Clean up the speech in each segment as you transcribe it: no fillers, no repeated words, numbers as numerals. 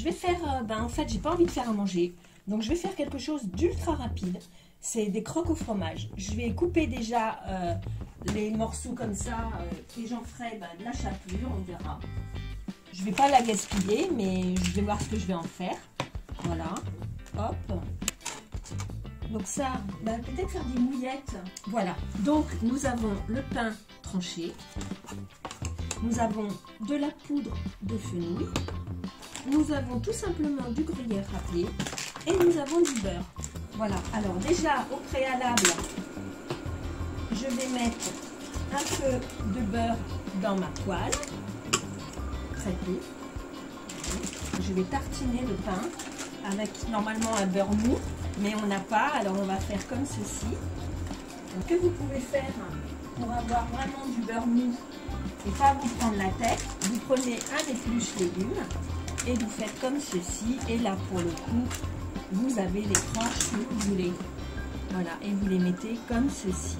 je vais faire, en fait, j'ai pas envie de faire à manger. Donc, je vais faire quelque chose d'ultra rapide. C'est des croques au fromage. Je vais couper déjà les morceaux comme ça et j'en ferai de la chapelure, on verra. Je vais pas la gaspiller, mais je vais voir ce que je vais en faire. Voilà, hop. Donc ça, peut-être faire des mouillettes. Voilà, donc nous avons le pain tranché. Nous avons de la poudre de fenouil. Nous avons tout simplement du gruyère râpé. Et nous avons du beurre. Voilà, alors déjà au préalable, je vais mettre un peu de beurre dans ma poêle. Très peu. Je vais tartiner le pain avec normalement un beurre mou, mais on n'a pas, alors on va faire comme ceci. Donc, que vous pouvez faire pour avoir vraiment du beurre mou et pas vous prendre la tête, vous prenez un épluche légumes et vous faites comme ceci. Et là, pour le coup, vous avez les tranches que vous voulez. Voilà, et vous les mettez comme ceci.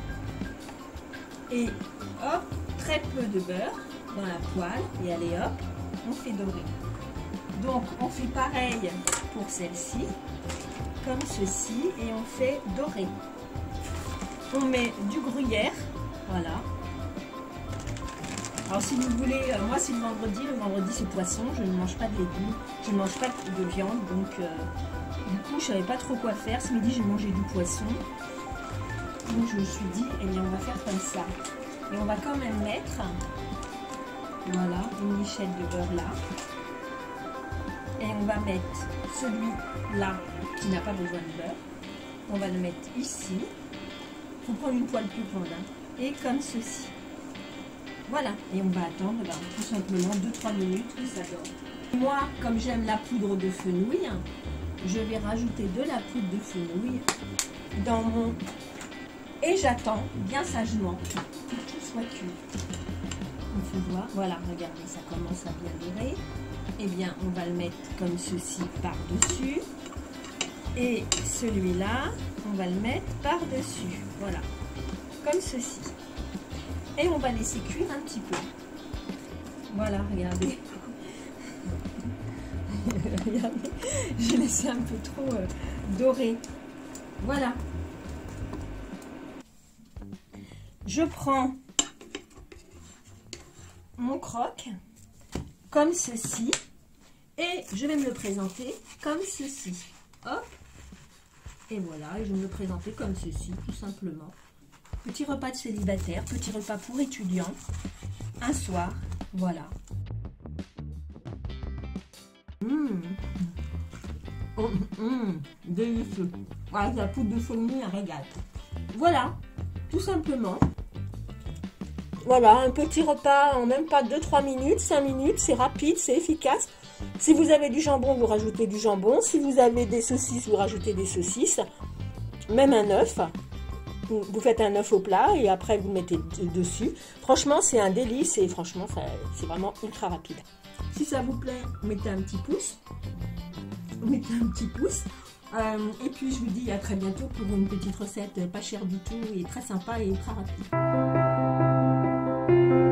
Et hop, très peu de beurre dans la poêle et allez hop, on fait dorer. Donc on fait pareil pour celle-ci, comme ceci, et on fait dorer. On met du gruyère, voilà. Alors si vous voulez, moi c'est le vendredi c'est poisson, je ne mange pas de légumes, je ne mange pas de viande, donc du coup je savais pas trop quoi faire. Ce midi j'ai mangé du poisson, donc je me suis dit, eh bien on va faire comme ça. Et on va quand même mettre, voilà, une lichette de beurre là. Et on va mettre celui-là qui n'a pas besoin de beurre. On va le mettre ici. Il faut prendre une poêle plus grande. Et comme ceci. Voilà. Et on va attendre tout simplement 2-3 minutes que ça dore. Moi, comme j'aime la poudre de fenouil, je vais rajouter de la poudre de fenouil dans mon... Et j'attends bien sagement que tout soit cuit. On fait voir. Voilà, regardez, ça commence à bien dorer. Eh bien, on va le mettre comme ceci par-dessus. Et celui-là, on va le mettre par-dessus. Voilà, comme ceci. Et on va laisser cuire un petit peu. Voilà, regardez. Regardez, j'ai laissé un peu trop doré. Voilà. Je prends mon croque comme ceci et je vais me le présenter comme ceci. Hop, et voilà, et je vais me le présenter comme ceci, tout simplement. Petit repas de célibataire, petit repas pour étudiants, un soir, voilà. Délicieux. Avec la poudre de fenouil, un régal. Voilà, tout simplement. Voilà, un petit repas en même pas 2-3 minutes, 5 minutes, c'est rapide, c'est efficace. Si vous avez du jambon, vous rajoutez du jambon. Si vous avez des saucisses, vous rajoutez des saucisses. Même un œuf. Vous faites un œuf au plat et après vous mettez dessus. Franchement, c'est un délice et franchement, c'est vraiment ultra rapide. Si ça vous plaît, mettez un petit pouce. Mettez un petit pouce. Et puis, je vous dis à très bientôt pour une petite recette pas chère du tout et très sympa et ultra rapide.